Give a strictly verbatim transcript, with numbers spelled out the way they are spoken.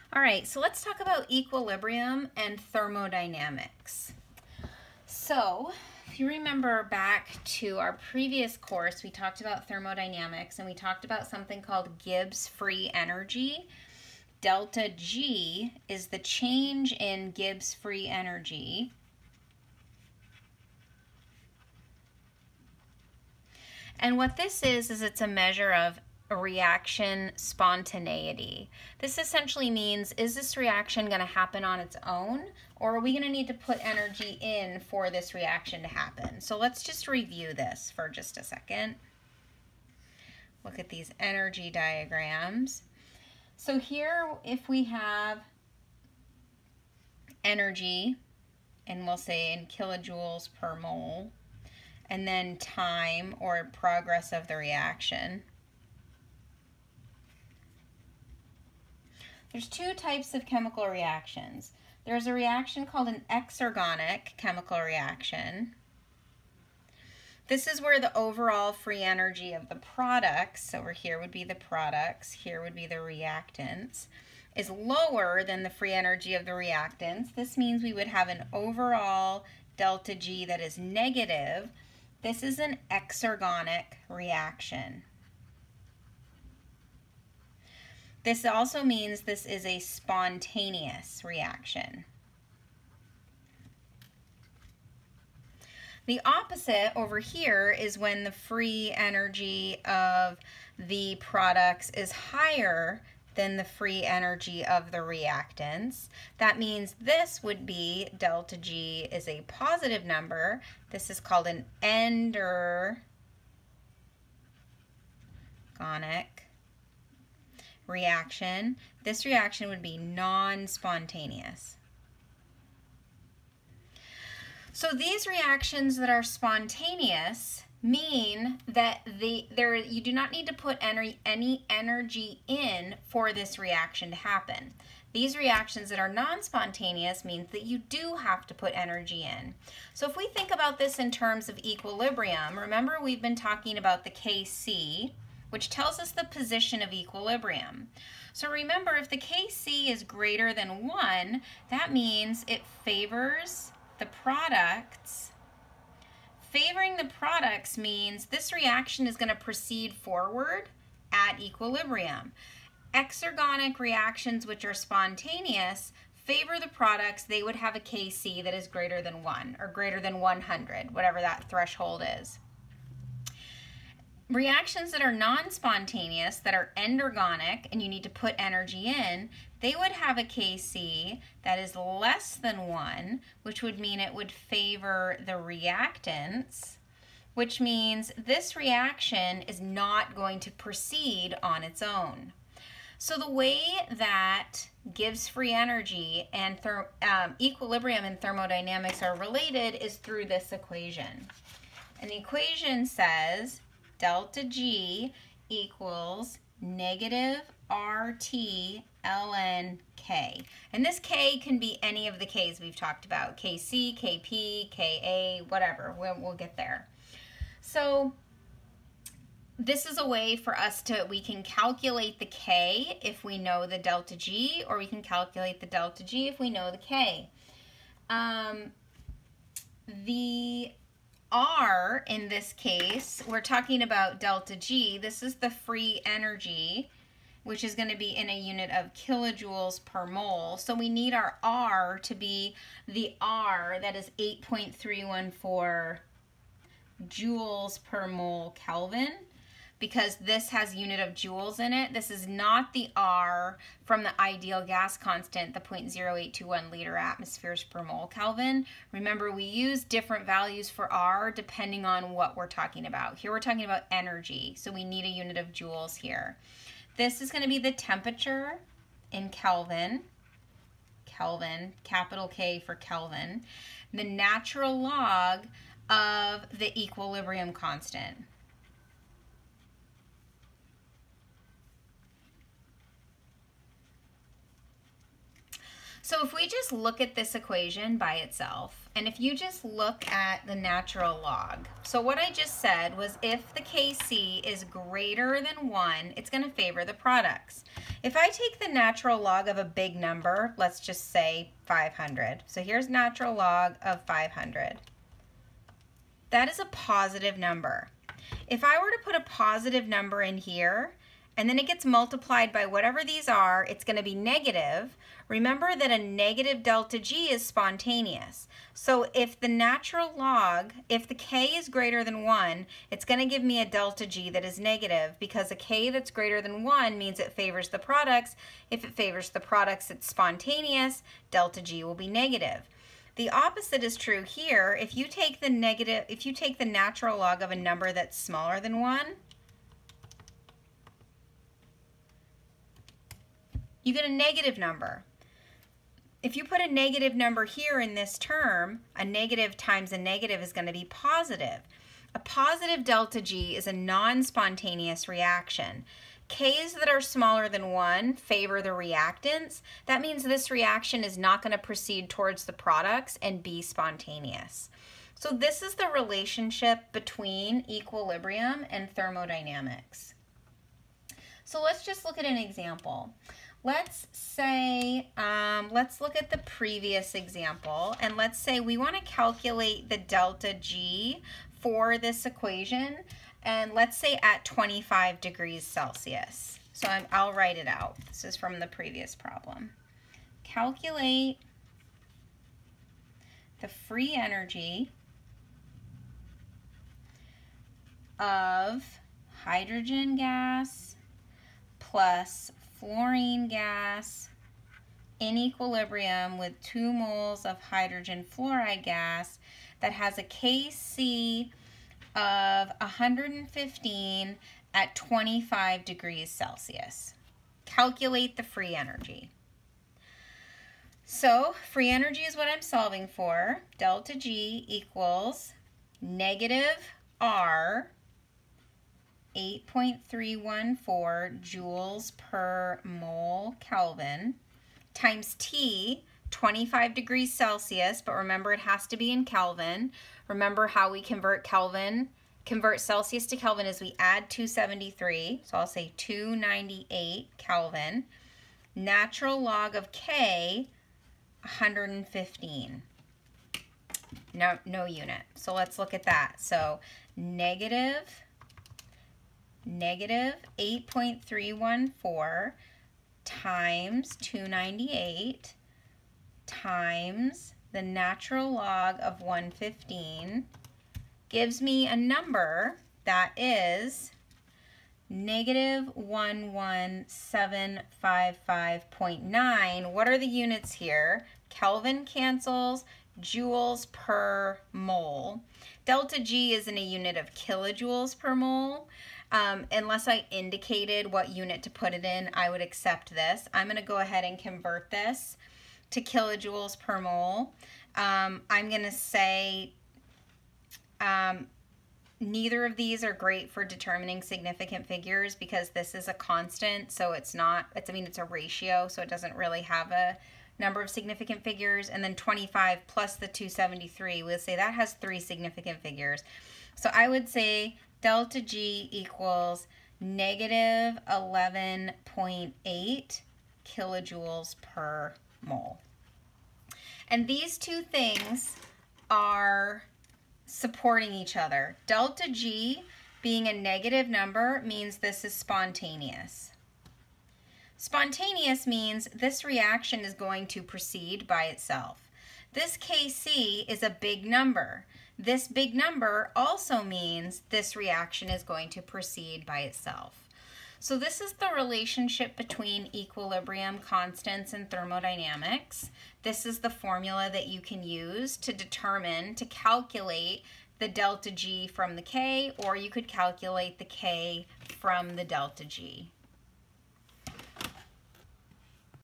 All right, so let's talk about equilibrium and thermodynamics. So, if you remember back to our previous course, we talked about thermodynamics and we talked about something called Gibbs free energy. Delta G is the change in Gibbs free energy. And what this is, is it's a measure of a reaction spontaneity. This essentially means, is this reaction going to happen on its own, or are we going to need to put energy in for this reaction to happen? So let's just review this for just a second. Look at these energy diagrams. So here, if we have energy, and we'll say in kilojoules per mole, and then time or progress of the reaction. There's two types of chemical reactions. There's a reaction called an exergonic chemical reaction. This is where the overall free energy of the products, over here would be the products, here would be the reactants, is lower than the free energy of the reactants. This means we would have an overall delta G that is negative. This is an exergonic reaction. This also means this is a spontaneous reaction. The opposite over here is when the free energy of the products is higher than the free energy of the reactants. That means this would be delta G is a positive number. This is called an endergonic reaction. This reaction would be non-spontaneous. So these reactions that are spontaneous mean that the there you do not need to put any, any energy in for this reaction to happen. These reactions that are non-spontaneous means that you do have to put energy in. So if we think about this in terms of equilibrium, remember we've been talking about the K C, which tells us the position of equilibrium. So remember, if the K C is greater than one, that means it favors the products. Favoring the products means this reaction is going to proceed forward at equilibrium. Exergonic reactions, which are spontaneous, favor the products. They would have a K C that is greater than one or greater than one hundred, whatever that threshold is. Reactions that are non-spontaneous, that are endergonic, and you need to put energy in, they would have a K C that is less than one, which would mean it would favor the reactants, which means this reaction is not going to proceed on its own. So the way that Gibbs free energy and um, equilibrium and thermodynamics are related is through this equation. And the equation says delta G equals negative R T ln K. And this K can be any of the K's we've talked about. K C, K P, K A, whatever. We'll, we'll get there. So this is a way for us to, we can calculate the K if we know the delta G, or we can calculate the delta G if we know the K. Um, the R, in this case, we're talking about delta G. This is the free energy, which is going to be in a unit of kilojoules per mole. So we need our R to be the R that is eight point three one four joules per mole Kelvin, because this has unit of joules in it. This is not the R from the ideal gas constant, the zero point zero eight two one liter atmospheres per mole Kelvin. Remember, we use different values for R depending on what we're talking about. Here we're talking about energy, so we need a unit of joules here. This is going to be the temperature in Kelvin, Kelvin, capital K for Kelvin, the natural log of the equilibrium constant. So if we just look at this equation by itself, and if you just look at the natural log, so what I just said was if the K C is greater than one, it's going to favor the products. If I take the natural log of a big number, let's just say five hundred. So here's natural log of five hundred. That is a positive number. If I were to put a positive number in here, and then it gets multiplied by whatever these are, it's going to be negative. Remember that a negative delta G is spontaneous. So if the natural log, if the K is greater than one, it's going to give me a delta G that is negative, because a K that's greater than one means it favors the products. If it favors the products, it's spontaneous. Delta G will be negative. The opposite is true here. If you take the negative, if you take the natural log of a number that's smaller than one, you get a negative number. If you put a negative number here in this term, a negative times a negative is going to be positive. A positive delta G is a non-spontaneous reaction. K's that are smaller than one favor the reactants. That means this reaction is not going to proceed towards the products and be spontaneous. So this is the relationship between equilibrium and thermodynamics. So let's just look at an example. Let's say, um, let's look at the previous example, and let's say we want to calculate the delta G for this equation, and let's say at twenty-five degrees Celsius. So I'm, I'll write it out. This is from the previous problem. Calculate the free energy of hydrogen gas plus fluorine gas in equilibrium with two moles of hydrogen fluoride gas that has a K C of one hundred fifteen at twenty-five degrees Celsius. Calculate the free energy. So free energy is what I'm solving for. Delta G equals negative R, eight point three one four joules per mole Kelvin, times T, twenty-five degrees Celsius, but remember it has to be in Kelvin. Remember how we convert Kelvin, convert Celsius to Kelvin is we add two seventy-three, so I'll say two ninety-eight Kelvin. Natural log of K, one hundred fifteen. No, no unit. So let's look at that. So negative negative eight point three one four times two ninety-eight times the natural log of one hundred fifteen gives me a number that is negative one one seven five five point nine. What are the units here? Kelvin cancels, joules per mole. Delta G is in a unit of kilojoules per mole. Um, unless I indicated what unit to put it in, I would accept this. I'm going to go ahead and convert this to kilojoules per mole. Um, I'm going to say um, neither of these are great for determining significant figures because this is a constant, so it's not, it's, I mean, it's a ratio, so it doesn't really have a number of significant figures. And then twenty-five plus the two seventy-three, we'll say that has three significant figures. So I would say delta G equals negative eleven point eight kilojoules per mole. And these two things are supporting each other. Delta G being a negative number means this is spontaneous. Spontaneous means this reaction is going to proceed by itself. This K C is a big number. This big number also means this reaction is going to proceed by itself. So this is the relationship between equilibrium constants and thermodynamics. This is the formula that you can use to determine, to calculate the delta G from the K, or you could calculate the K from the delta G.